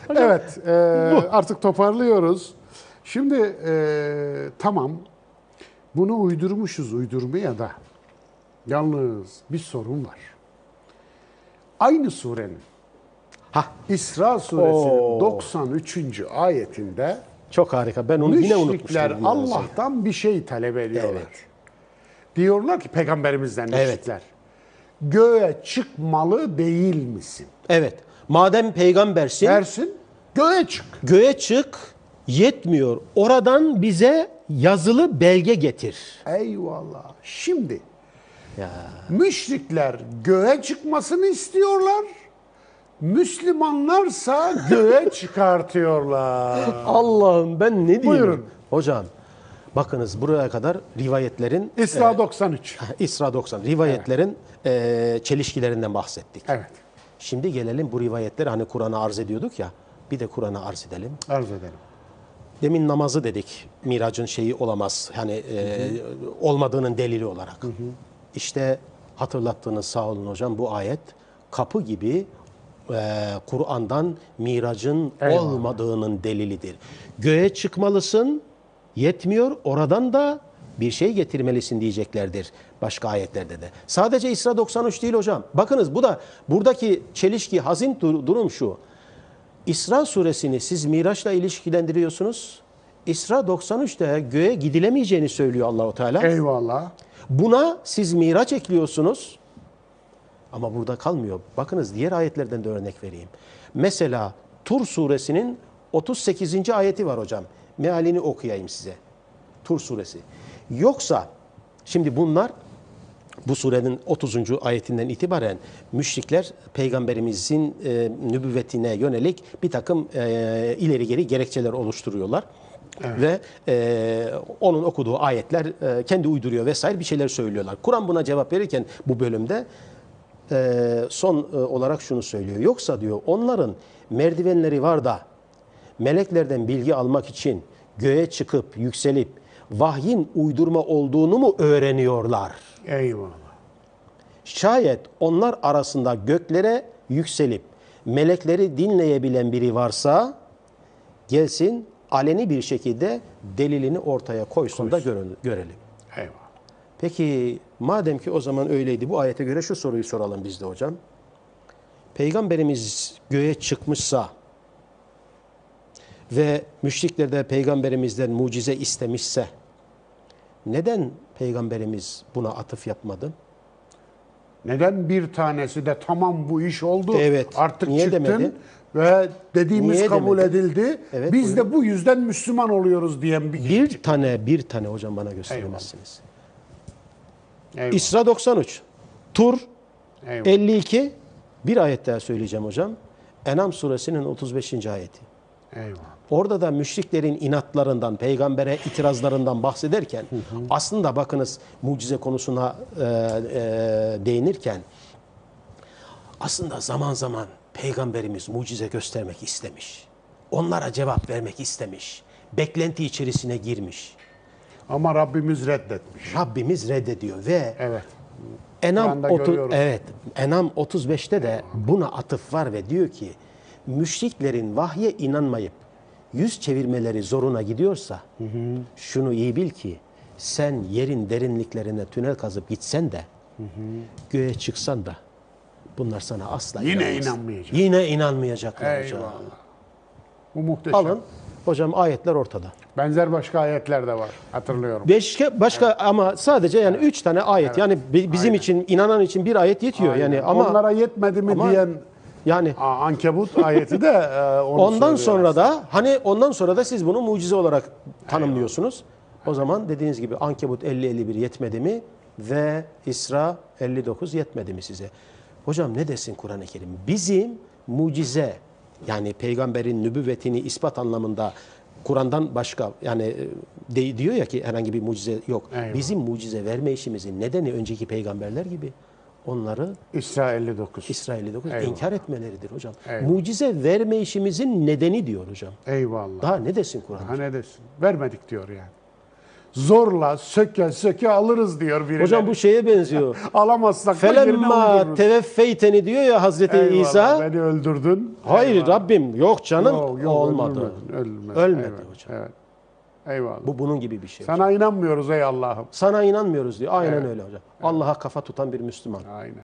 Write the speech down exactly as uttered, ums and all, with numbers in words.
Evet, e, artık toparlıyoruz. Şimdi e, tamam, bunu uydurmuşuz uydurmaya da. Yalnız bir sorun var. Aynı surenin, Hah, İsra suresinin Oo. doksan üçüncü ayetinde çok harika. Ben onu yine müşrikler unutmuştum. Allah'tan bir şey talep ediyorlar. Evet. Diyorlar ki peygamberimizden Evet. müşrikler, göğe çıkmalı değil misin? Evet. Madem peygambersin, Dersin, göğe çık. göğe çık, yetmiyor. Oradan bize yazılı belge getir. Eyvallah. Şimdi Ya. müşrikler göğe çıkmasını istiyorlar. Müslümanlarsa göğe çıkartıyorlar. Allah'ım ben ne diyeyim? Buyurun. Hocam bakınız buraya kadar rivayetlerin İsra doksan üç. İsra doksan rivayetlerin e, çelişkilerinden bahsettik. Evet. Şimdi gelelim bu rivayetleri hani Kur'an'a arz ediyorduk ya. Bir de Kur'an'a arz edelim. Arz edelim. Demin namazı dedik. Miracın şeyi olamaz. Hani e, olmadığının delili olarak. Hı hı. İşte hatırlattığınız sağ olun hocam bu ayet kapı gibi e, Kur'an'dan miracın Eyvallah. olmadığının delilidir. Göğe çıkmalısın, yetmiyor. Oradan da bir şey getirmelisin diyeceklerdir başka ayetlerde de. Sadece İsra doksan üç değil hocam. Bakınız bu da buradaki çelişki, hazin dur- durum şu. İsra suresini siz Miraç'la ilişkilendiriyorsunuz. İsra doksan üçte göğe gidilemeyeceğini söylüyor Allahu Teala. Eyvallah. Buna siz Miraç ekliyorsunuz. Ama burada kalmıyor. Bakınız diğer ayetlerden de örnek vereyim. Mesela Tur suresinin otuz sekizinci ayeti var hocam. Mealini okuyayım size. Tur suresi. Yoksa şimdi bunlar bu surenin otuzuncu ayetinden itibaren müşrikler peygamberimizin e, nübüvvetine yönelik bir takım e, ileri geri gerekçeler oluşturuyorlar. Evet. Ve e, onun okuduğu ayetler e, kendi uyduruyor vesaire bir şeyler söylüyorlar. Kur'an buna cevap verirken bu bölümde e, son e, olarak şunu söylüyor. Yoksa diyor onların merdivenleri var da meleklerden bilgi almak için göğe çıkıp yükselip vahyin uydurma olduğunu mu öğreniyorlar? Eyvallah. Şayet onlar arasında göklere yükselip melekleri dinleyebilen biri varsa gelsin aleni bir şekilde delilini ortaya koysun, koysun. da görelim. Eyvallah. Peki madem ki o zaman öyleydi bu ayete göre şu soruyu soralım biz de hocam. Peygamberimiz göğe çıkmışsa ve müşrikler de peygamberimizden mucize istemişse neden peygamberimiz buna atıf yapmadı? Neden bir tanesi de tamam bu iş oldu Evet. artık Niye çıktın demedi? ve dediğimiz Niye kabul demedi? edildi. Evet, Biz buyurun. de bu yüzden Müslüman oluyoruz diyen bir kişi Bir çıktı. tane bir tane hocam bana gösteremezsiniz. Eyvallah. İsra doksan üç, Tur Eyvallah. elli iki, bir ayet daha söyleyeceğim hocam. Enam suresinin otuz beşinci ayeti. Eyvallah. Orada da müşriklerin inatlarından, peygambere itirazlarından bahsederken hı hı. aslında bakınız mucize konusuna e, e, değinirken aslında zaman zaman peygamberimiz mucize göstermek istemiş. Onlara cevap vermek istemiş. Beklenti içerisine girmiş. Ama Rabbimiz reddetmiş. Rabbimiz reddediyor ve Evet. Enam otuz, görüyoruz. evet Enam otuz beşte de buna atıf var ve diyor ki müşriklerin vahye inanmayıp yüz çevirmeleri zoruna gidiyorsa hı hı. şunu iyi bil ki sen yerin derinliklerine tünel kazıp gitsen de hı hı. göğe çıksan da bunlar sana asla Yine inanmaz. inanmayacak. Yine inanmayacaklar Eyvallah. hocam. Bu muhteşem. Alın hocam ayetler ortada. Benzer başka ayetler de var. Hatırlıyorum. Başka başka evet. ama sadece yani evet. üç tane ayet. Evet. Yani bizim Aynen. için inanan için bir ayet yetiyor Aynen. yani ama onlara yetmedi mi ama, diyen yani Ankebut ayeti de e, onu ondan sonra aslında. da hani ondan sonra da siz bunu mucize olarak tanımlıyorsunuz. Eyvallah. O zaman dediğiniz gibi Ankebut elli elli bir yetmedi mi ve İsra elli dokuz yetmedi mi size? Hocam ne desin Kur'an-ı Kerim? Bizim mucize yani peygamberin nübüvvetini ispat anlamında Kur'an'dan başka yani de, diyor ya ki herhangi bir mucize yok. Eyvallah. Bizim mucize verme işimizin nedeni önceki peygamberler gibi onları İsra elli dokuz. İsra elli dokuz Eyvallah. inkar etmeleridir hocam. Eyvallah. Mucize verme işimizin nedeni diyor hocam. Eyvallah. Daha ne desin Kur'an? Daha ne desin? Vermedik diyor yani. zorla söke söke alırız diyor birileri. Hocam bu şeye benziyor. Alamazsak da yerine Felemma öldürürüz. teveffeyteni diyor ya Hazreti Eyvallah, İsa. beni öldürdün. Hayır Eyvallah. Rabbim yok canım Yok, yok, olmadı. öldürmedin, ölmedi. Ölmedi Eyvallah, hocam. Evet. Eyvallah. Bu bunun gibi bir şey. Sana inanmıyoruz ey Allah'ım. Sana inanmıyoruz diyor. Aynen Evet. öyle hocam. Allah'a kafa tutan bir Müslüman. Aynen.